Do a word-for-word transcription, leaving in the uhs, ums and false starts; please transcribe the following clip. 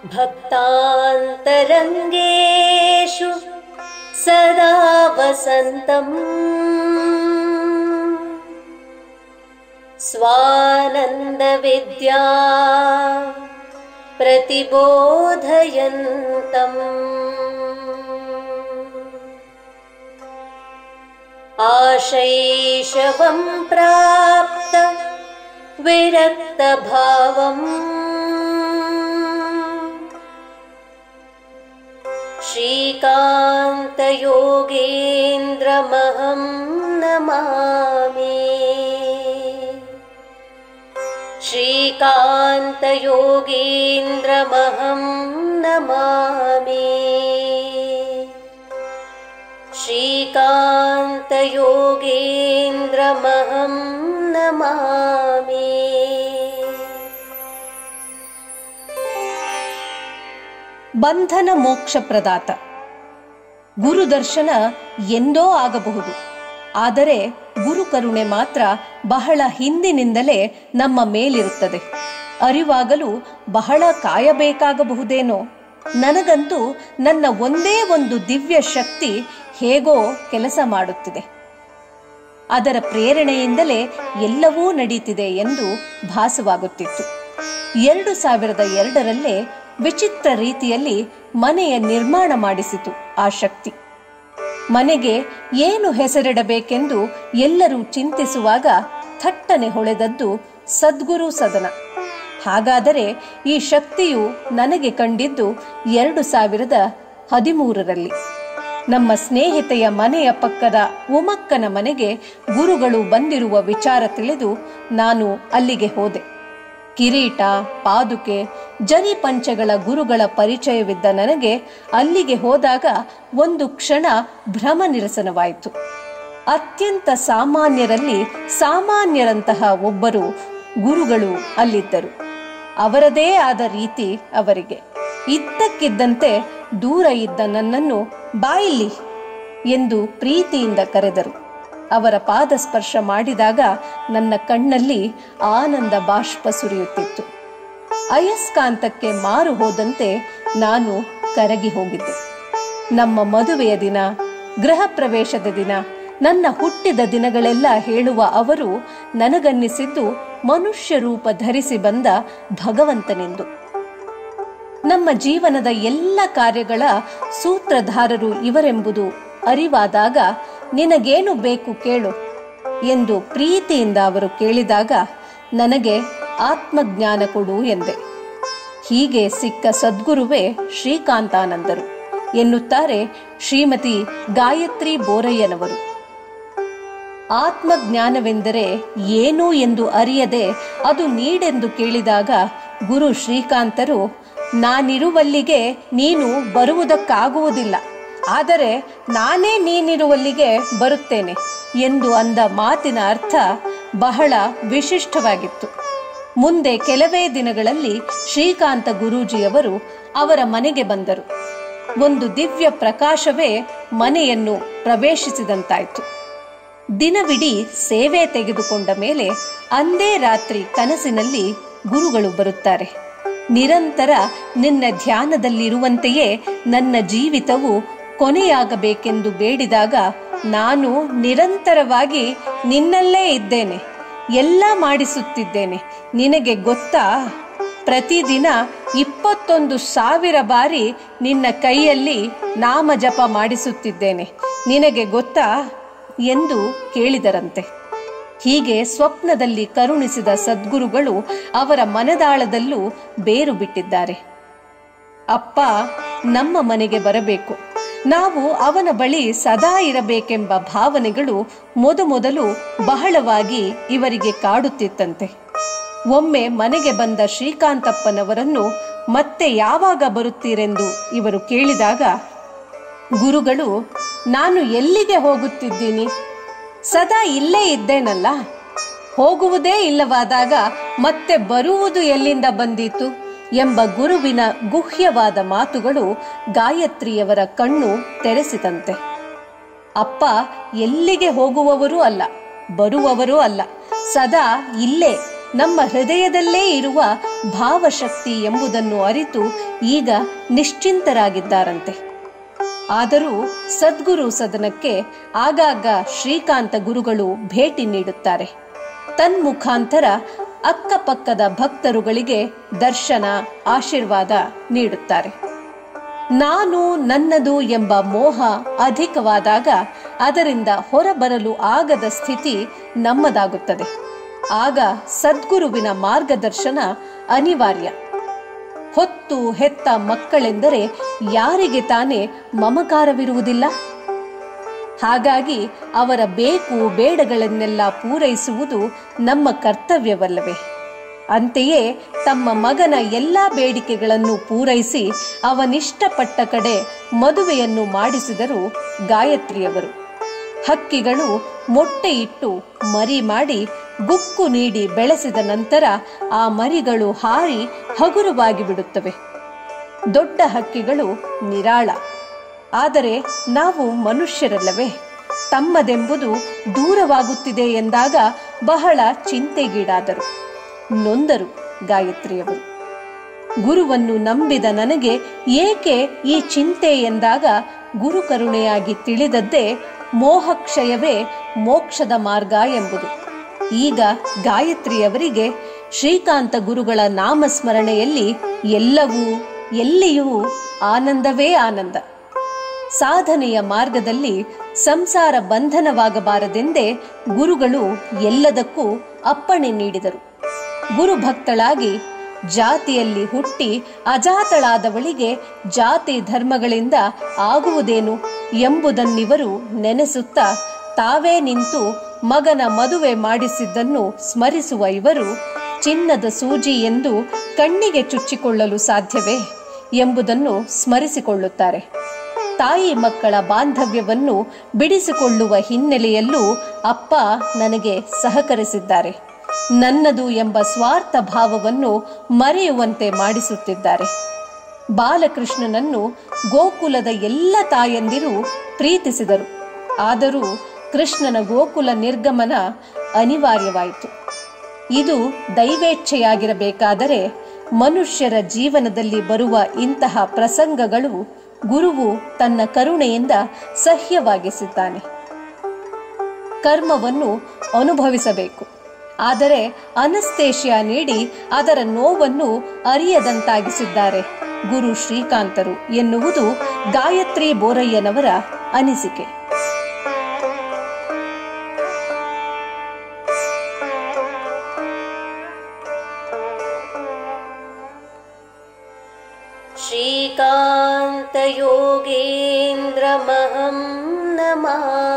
ಭಕ್ತಾಂತರಂಗೇಷು ಸದಾ ವಸಂತಂ ಸ್ವಾನಂದ ವಿದ್ಯಾ ಪ್ರತಿಬೋಧಯಂತಂ ಆಶೈಶವಂ ಪ್ರಾಪ್ತ ವಿರಕ್ತ ಭಾವಂ ಶ್ರೀಕಾಂತ ಯೋಗೇಂದ್ರಮಹಂ ನಮಾಮಿ ಶ್ರೀಕಾಂತ ಯೋಗೇಂದ್ರಮಹಂ ನಮಾಮಿ ಶ್ರೀಕಾಂತ ಯೋಗೇಂದ್ರಮಹಂ ನಮಾಮಿ. ಬಂಧನ ಮೋಕ್ಷ ಪ್ರದಾತ. ಗುರುದರ್ಶನ ಎಂದೋ ಆಗಬಹುದು, ಆದರೆ ಗುರು ಕರುಣೆ ಮಾತ್ರ ಬಹಳ ಹಿಂದಿನಿಂದಲೇ ನಮ್ಮ ಮೇಲಿರುತ್ತದೆ. ಅರಿವಾಗಲು ಬಹಳ ಕಾಯಬೇಕಾಗಬಹುದೇನೋ. ನನಗಂತೂ ನನ್ನ ಒಂದೇ ಒಂದು ದಿವ್ಯ ಶಕ್ತಿ ಹೇಗೋ ಕೆಲಸ ಮಾಡುತ್ತಿದೆ. ಅದರ ಪ್ರೇರಣೆಯಿಂದಲೇ ಎಲ್ಲವೂ ನಡೀತಿದೆ ಎಂದು ಭಾಸವಾಗುತ್ತಿತ್ತು. ಎರಡು ಸಾವಿರದ ಎರಡರಲ್ಲೇ ವಿಚಿತ್ರ ರೀತಿಯಲ್ಲಿ ಮನೆಯ ನಿರ್ಮಾಣ ಮಾಡಿಸಿತು ಆ ಶಕ್ತಿ. ಮನೆಗೆ ಏನು ಹೆಸರಿಡಬೇಕೆಂದು ಎಲ್ಲರೂ ಚಿಂತಿಸುವಾಗ ಥಟ್ಟನೆ ಹೊಳೆದದ್ದು ಸದ್ಗುರು ಸದನ. ಹಾಗಾದರೆ ಈ ಶಕ್ತಿಯು ನನಗೆ ಕಂಡಿದ್ದು ಎರಡು ಸಾವಿರದ ಹದಿಮೂರರಲ್ಲಿ. ನಮ್ಮ ಸ್ನೇಹಿತೆಯ ಮನೆಯ ಪಕ್ಕದ ಉಮಕ್ಕನ ಮನೆಗೆ ಗುರುಗಳು ಬಂದಿರುವ ವಿಚಾರ ತಿಳಿದು ನಾನು ಅಲ್ಲಿಗೆ ಹೋದೆ. ಕಿರೀಟ, ಪಾದುಕೆ, ಜರಿ ಪಂಚಗಳ ಗುರುಗಳ ಪರಿಚಯವಿದ್ದ ನನಗೆ ಅಲ್ಲಿಗೆ ಹೋದಾಗ ಒಂದು ಕ್ಷಣ ಭ್ರಮ ನಿರಸನವಾಯಿತು. ಅತ್ಯಂತ ಸಾಮಾನ್ಯರಲ್ಲಿ ಸಾಮಾನ್ಯರಂತಹ ಒಬ್ಬರು ಗುರುಗಳು ಅಲ್ಲಿದ್ದರು. ಅವರದೇ ಆದ ರೀತಿ ಅವರಿಗೆ. ಇದ್ದಕ್ಕಿದ್ದಂತೆ ದೂರ ಇದ್ದ ನನ್ನನ್ನು ಬಾಯಿಲಿ ಎಂದು ಪ್ರೀತಿಯಿಂದ ಕರೆದರು. ಅವರ ಪಾದ ಸ್ಪರ್ಶ ಮಾಡಿದಾಗ ನನ್ನ ಕಣ್ಣಲ್ಲಿ ಆನಂದ ಬಾಷ್ಪ ಸುರಿಯುತ್ತಿತ್ತು. ಅಯಸ್ಕಾಂತಕ್ಕೆ ಮಾರು ಹೋದಂತೆ ನಾನು ಕರಗಿ ಹೋಗಿದ್ದೆ. ನಮ್ಮ ಮದುವೆಯ ದಿನ, ಗೃಹ ಪ್ರವೇಶದ ದಿನ, ನನ್ನ ಹುಟ್ಟಿದ ದಿನಗಳೆಲ್ಲ ಹೇಳುವ ಅವರು ನನಗನ್ನಿಸಿದ್ದು ಮನುಷ್ಯ ರೂಪ ಧರಿಸಿ ಬಂದ ಭಗವಂತನೆಂದು. ನಮ್ಮ ಜೀವನದ ಎಲ್ಲ ಕಾರ್ಯಗಳ ಸೂತ್ರಧಾರರು ಇವರೆಂಬುದು ಅರಿವಾದಾಗ ನಿನಗೇನು ಬೇಕು ಕೇಳು ಎಂದು ಪ್ರೀತಿಯಿಂದ ಅವರು ಕೇಳಿದಾಗ ನನಗೆ ಆತ್ಮಜ್ಞಾನ ಕೊಡು ಎಂದೆ. ಹೀಗೆ ಸಿಕ್ಕ ಸದ್ಗುರುವೇ ಶ್ರೀಕಾಂತಾನಂದರು ಎನ್ನುತ್ತಾರೆ ಶ್ರೀಮತಿ ಗಾಯತ್ರಿ ಬೋರಯ್ಯನವರು. ಆತ್ಮಜ್ಞಾನವೆಂದರೆ ಏನು ಎಂದು ಅರಿಯದೆ ಅದು ನೀಡೆಂದು ಕೇಳಿದಾಗ ಗುರು ಶ್ರೀಕಾಂತರು, ನಾನಿರುವಲ್ಲಿಗೆ ನೀನು ಬರುವುದಕ್ಕಾಗುವುದಿಲ್ಲ, ಆದರೆ ನಾನೇ ನೀನಿರುವಲ್ಲಿಗೆ ಬರುತ್ತೇನೆ ಎಂದು ಅಂದ ಮಾತಿನ ಅರ್ಥ ಬಹಳ ವಿಶಿಷ್ಟವಾಗಿತ್ತು. ಮುಂದೆ ಕೆಲವೇ ದಿನಗಳಲ್ಲಿ ಶ್ರೀಕಾಂತ ಗುರೂಜಿಯವರು ಅವರ ಮನೆಗೆ ಬಂದರು. ಒಂದು ದಿವ್ಯ ಪ್ರಕಾಶವೇ ಮನೆಯನ್ನು ಪ್ರವೇಶಿಸಿದಂತಾಯಿತು. ದಿನವಿಡೀ ಸೇವೆ ತೆಗೆದುಕೊಂಡ ಮೇಲೆ ಅಂದೇ ರಾತ್ರಿ ಕನಸಿನಲ್ಲಿ ಗುರುಗಳು ಬರುತ್ತಾರೆ. ನಿರಂತರ ನಿನ್ನ ಧ್ಯಾನದಲ್ಲಿರುವಂತೆಯೇ ನನ್ನ ಜೀವಿತವು ಕೊನೆಯಾಗಬೇಕೆಂದು ಬೇಡಿದಾಗ ನಾನು ನಿರಂತರವಾಗಿ ನಿನ್ನಲ್ಲೇ ಇದ್ದೇನೆ, ಎಲ್ಲ ಮಾಡಿಸುತ್ತಿದ್ದೇನೆ. ನಿನಗೆ ಗೊತ್ತಾ, ಪ್ರತಿದಿನ ಇಪ್ಪತ್ತೊಂದು ಸಾವಿರ ಬಾರಿ ನಿನ್ನ ಕೈಯಲ್ಲಿ ನಾಮ ಜಪ ಮಾಡಿಸುತ್ತಿದ್ದೇನೆ, ನಿನಗೆ ಗೊತ್ತಾ ಎಂದು ಕೇಳಿದರಂತೆ. ಹೀಗೆ ಸ್ವಪ್ನದಲ್ಲಿ ಕರುಣಿಸಿದ ಸದ್ಗುರುಗಳು ಅವರ ಮನದಾಳದಲ್ಲೂ ಬೇರು ಬಿಟ್ಟಿದ್ದಾರೆ. ಅಪ್ಪ ನಮ್ಮ ಮನೆಗೆ ಬರಬೇಕು, ನಾವು ಅವನ ಬಳಿ ಸದಾ ಇರಬೇಕೆಂಬ ಭಾವನೆಗಳು ಮೊದಮೊದಲು ಬಹಳವಾಗಿ ಇವರಿಗೆ ಕಾಡುತ್ತಿತ್ತಂತೆ. ಒಮ್ಮೆ ಮನೆಗೆ ಬಂದ ಶ್ರೀಕಾಂತಪ್ಪನವರನ್ನು ಮತ್ತೆ ಯಾವಾಗ ಬರುತ್ತೀರೆಂದು ಇವರು ಕೇಳಿದಾಗ ಗುರುಗಳು, ನಾನು ಎಲ್ಲಿಗೆ ಹೋಗುತ್ತಿದ್ದೀನಿ, ಸದಾ ಇಲ್ಲೇ ಇದ್ದೇನಲ್ಲ, ಹೋಗುವುದೇ ಇಲ್ಲವಾದಾಗ ಮತ್ತೆ ಬರುವುದು ಎಲ್ಲಿಂದ ಬಂದೀತು ಎಂಬ ಗುರುವಿನ ಗುಹ್ಯವಾದ ಮಾತುಗಳು ಗಾಯತ್ರಿಯವರ ಕಣ್ಣು ತೆರೆಸಿದಂತೆ. ಅಪ್ಪ ಎಲ್ಲಿಗೆ ಹೋಗುವವರೂ ಅಲ್ಲ, ಬರುವವರೂ ಅಲ್ಲ, ಸದಾ ಇಲ್ಲೇ ನಮ್ಮ ಹೃದಯದಲ್ಲೇ ಇರುವ ಭಾವಶಕ್ತಿ ಎಂಬುದನ್ನು ಅರಿತು ಈಗ ನಿಶ್ಚಿಂತರಾಗಿದ್ದಾರಂತೆ. ಆದರೂ ಸದ್ಗುರು ಸದನಕ್ಕೆ ಆಗಾಗ ಶ್ರೀಕಾಂತ ಗುರುಗಳು ಭೇಟಿ ನೀಡುತ್ತಾರೆ. ತನ್ಮುಖಾಂತರ ಅಕ್ಕಪಕ್ಕದ ಭಕ್ತರುಗಳಿಗೆ ದರ್ಶನ, ಆಶೀರ್ವಾದ ನೀಡುತ್ತಾರೆ. ನಾನು ನನ್ನದು ಎಂಬ ಮೋಹ ಅಧಿಕವಾದಾಗ ಅದರಿಂದ ಹೊರಬರಲು ಆಗದ ಸ್ಥಿತಿ ನಮ್ಮದಾಗುತ್ತದೆ. ಆಗ ಸದ್ಗುರುವಿನ ಮಾರ್ಗದರ್ಶನ ಅನಿವಾರ್ಯ. ಹೊತ್ತು ಹೆತ್ತ ಮಕ್ಕಳೆಂದರೆ ಯಾರಿಗೆ ತಾನೇ ಮಮಕಾರವಿರುವುದಿಲ್ಲ? ಹಾಗಾಗಿ ಅವರ ಬೇಕು ಬೇಡಗಳನ್ನೆಲ್ಲ ಪೂರೈಸುವುದು ನಮ್ಮ ಕರ್ತವ್ಯವಲ್ಲವೇ? ಅಂತೆಯೇ ತಮ್ಮ ಮಗನ ಎಲ್ಲ ಬೇಡಿಕೆಗಳನ್ನು ಪೂರೈಸಿ ಅವನಿಷ್ಟಪಟ್ಟ ಕಡೆ ಮದುವೆಯನ್ನು ಮಾಡಿಸಿದರು ಗಾಯತ್ರಿಯವರು. ಹಕ್ಕಿಗಳು ಮೊಟ್ಟೆ ಇಟ್ಟು ಮರಿ ಮಾಡಿ ಗುಕ್ಕು ನೀಡಿ ಬೆಳೆಸಿದ ನಂತರ ಆ ಮರಿಗಳು ಹಾರಿ ಹಗುರವಾಗಿ ಬಿಡುತ್ತವೆ. ದೊಡ್ಡ ಹಕ್ಕಿಗಳು ನಿರಾಳ. ಆದರೆ ನಾವು ಮನುಷ್ಯರಲ್ಲವೇ? ತಮ್ಮದೆಂಬುದು ದೂರವಾಗುತ್ತಿದೆ ಎಂದಾಗ ಬಹಳ ಚಿಂತೆಗೀಡಾದರು, ನೊಂದರು ಗಾಯತ್ರಿಯವರು. ಗುರುವನ್ನು ನಂಬಿದ ನನಗೆ ಏಕೆ ಈ ಚಿಂತೆ ಎಂದಾಗ ಗುರು ಕರುಣೆಯಾಗಿ ತಿಳಿದದ್ದೇ ಮೋಹಕ್ಷಯವೇ ಮೋಕ್ಷದ ಮಾರ್ಗ ಎಂಬುದು. ಈಗ ಗಾಯತ್ರಿಯವರಿಗೆ ಶ್ರೀಕಾಂತ ಗುರುಗಳ ನಾಮಸ್ಮರಣೆಯಲ್ಲಿ ಎಲ್ಲವೂ ಎಲ್ಲಿಯೂ ಆನಂದವೇ ಆನಂದ. ಸಾಧನೆಯ ಮಾರ್ಗದಲ್ಲಿ ಸಂಸಾರ ಬಂಧನವಾಗಬಾರದೆಂದೇ ಗುರುಗಳು ಎಲ್ಲದಕ್ಕೂ ಅಪ್ಪಣೆ ನೀಡಿದರು. ಗುರುಭಕ್ತಳಾಗಿ ಜಾತಿಯಲ್ಲಿ ಹುಟ್ಟಿ ಅಜಾತಳಾದವಳಿಗೆ ಜಾತಿ ಧರ್ಮಗಳಿಂದ ಆಗುವುದೇನು ಎಂಬುದನ್ನಿವರು ನೆನೆಸುತ್ತಾ ತಾವೇ ನಿಂತು ಮಗನ ಮದುವೆ ಮಾಡಿಸಿದ್ದನ್ನು ಸ್ಮರಿಸುವ ಇವರು ಚಿನ್ನದ ಸೂಜಿ ಎಂದು ಕಣ್ಣಿಗೆ ಚುಚ್ಚಿಕೊಳ್ಳಲು ಸಾಧ್ಯವೇ ಎಂಬುದನ್ನು ಸ್ಮರಿಸಿಕೊಳ್ಳುತ್ತಾರೆ. ತಾಯಿ ಮಕ್ಕಳ ಬಾಂಧವ್ಯವನ್ನು ಬಿಡಿಸಿಕೊಳ್ಳುವ ಹಿನ್ನೆಲೆಯಲ್ಲೂ ಅಪ್ಪ ನನಗೆ ಸಹಕರಿಸಿದ್ದಾರೆ. ನನ್ನದು ಎಂಬ ಸ್ವಾರ್ಥ ಭಾವವನ್ನು ಮರೆಯುವಂತೆ ಮಾಡಿಸುತ್ತಿದ್ದಾರೆ. ಬಾಲಕೃಷ್ಣನನ್ನು ಗೋಕುಲದ ಎಲ್ಲ ತಾಯಂದಿರು ಪ್ರೀತಿಸಿದರು. ಆದರೂ ಕೃಷ್ಣನ ಗೋಕುಲ ನಿರ್ಗಮನ ಅನಿವಾರ್ಯವಾಯಿತು. ಇದು ದೈವೇಚ್ಛೆಯಾಗಿರಬೇಕಾದರೆ ಮನುಷ್ಯರ ಜೀವನದಲ್ಲಿ ಬರುವ ಇಂತಹ ಪ್ರಸಂಗಗಳು ಗುರುವು ತನ್ನ ಕರುಣೆಯಿಂದ ಸಹ್ಯವಾಗಿಸಿದ್ದಾನೆ. ಕರ್ಮವನ್ನು ಅನುಭವಿಸಬೇಕು, ಆದರೆ ಅನಸ್ತೇಶಿಯಾ ನೀಡಿ ಅದರ ನೋವನ್ನು ಅರಿಯದಂತಾಗಿಸಿದ್ದಾರೆ ಗುರು ಶ್ರೀಕಾಂತರು ಎನ್ನುವುದು ಗಾಯತ್ರಿ ಬೋರಯ್ಯನವರ ಅನಿಸಿಕೆ. ಶ್ರೀಕಾಂತ ಯೋಗೇಂದ್ರಮಹಂ ನಮಾಮಿ.